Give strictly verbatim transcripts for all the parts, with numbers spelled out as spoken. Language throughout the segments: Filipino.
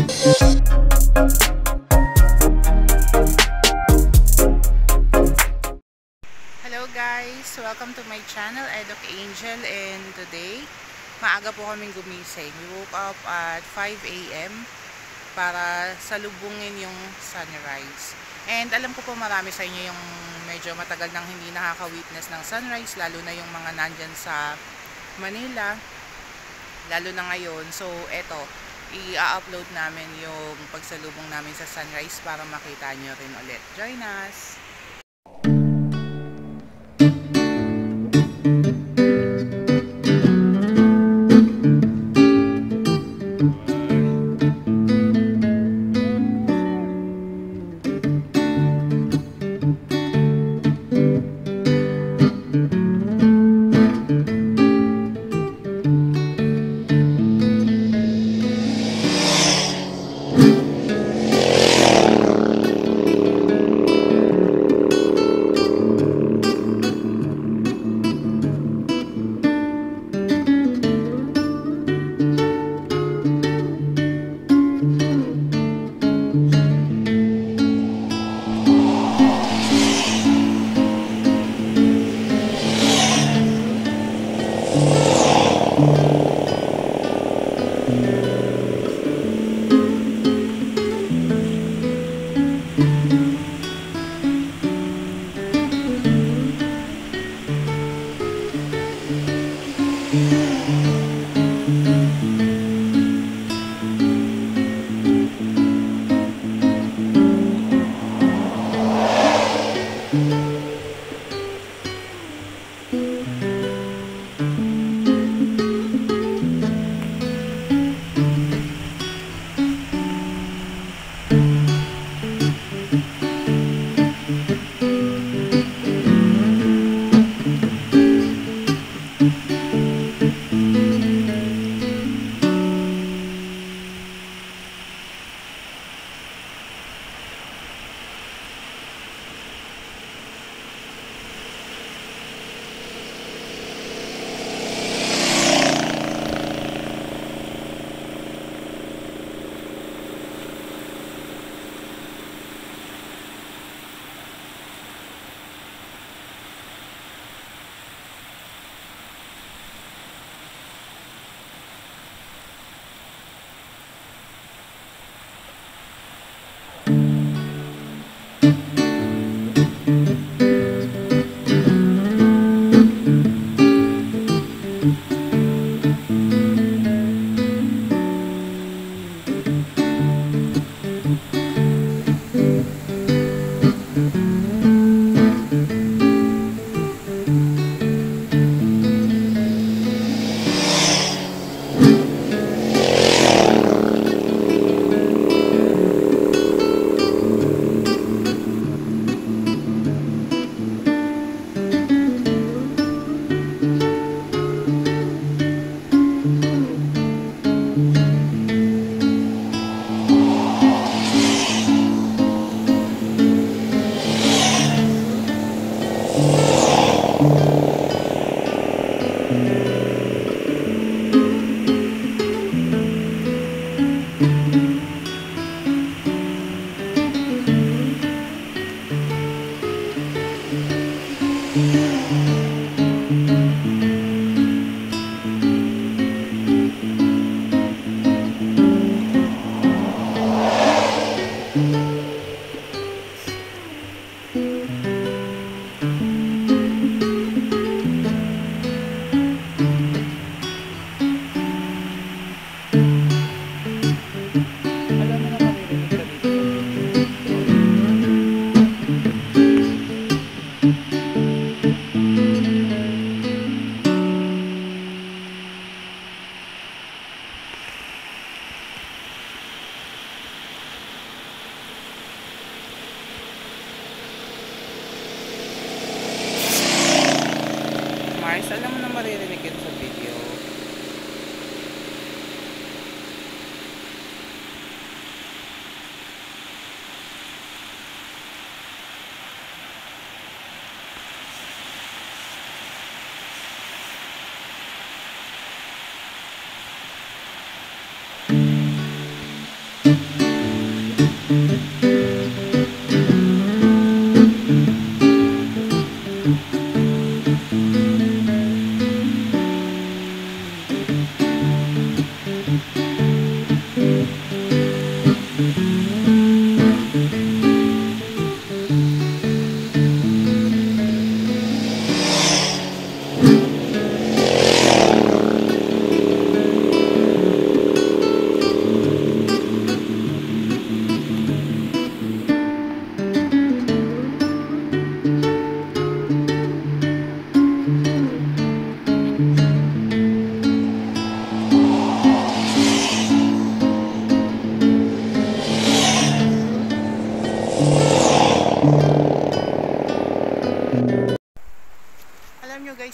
Hello guys! Welcome to my channel, Edok Angel, and today maaga po kaming gumising. We woke up at five A M para salubungin yung sunrise. And alam ko po marami sa inyo yung medyo matagal nang hindi nakaka-witness ng sunrise, lalo na yung mga nandyan sa Manila, lalo na ngayon. So eto, i-upload namin yung pagsalubong namin sa sunrise para makita nyo rin ulit. Join us!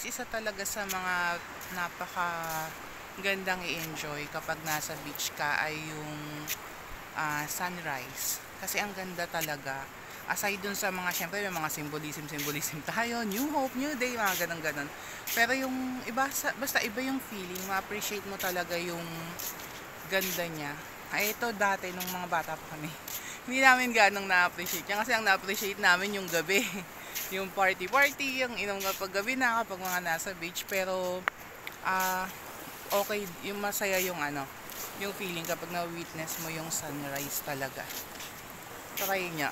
guys, isa talaga sa mga napaka gandang i-enjoy kapag nasa beach ka ay yung uh, sunrise. Kasi ang ganda talaga. Aside dun sa mga, syempre, may mga symbolism-symbolism tayo, New Hope, New Day, mga ganun-ganun. Pero yung iba, basta iba yung feeling, ma-appreciate mo talaga yung ganda niya. Ay, ito dati, nung mga bata pa kami, hindi namin ganong na-appreciate yan. Kasi ang na-appreciate namin yung gabi. Yung party-party, yung inom na paggabi na kapag mga nasa beach. Pero, ah, uh, okay, yung masaya yung ano, yung feeling kapag na-witness mo yung sunrise talaga. Try niya.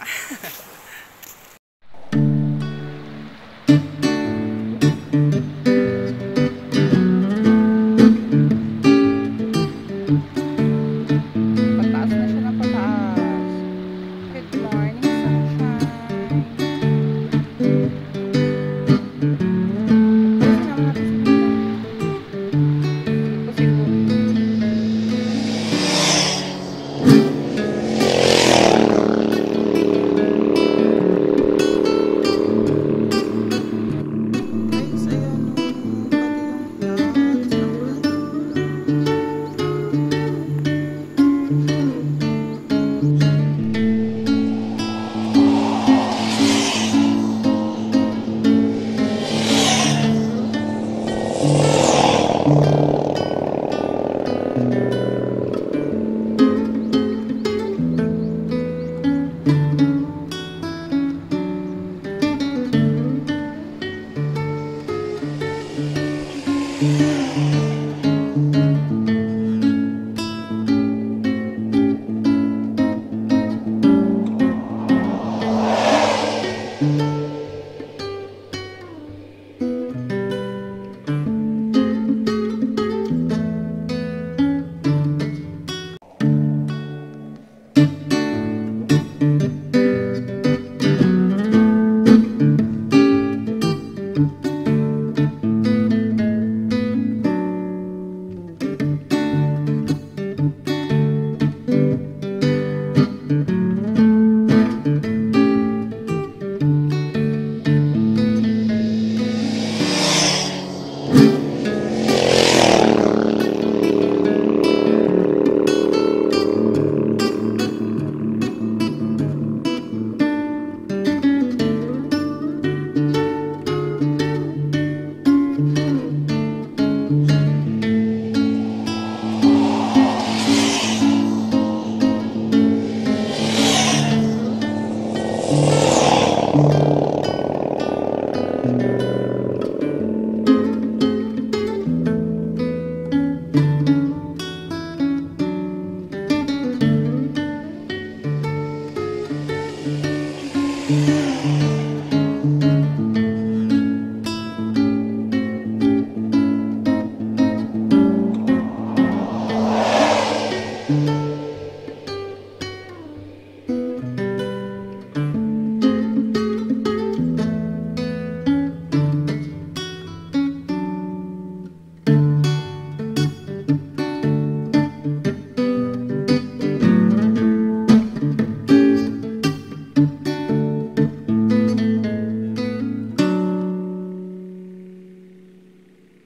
Pataas na siya ng pataas. Good morning, sunshine.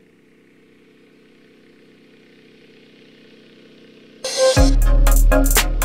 We'll be right back.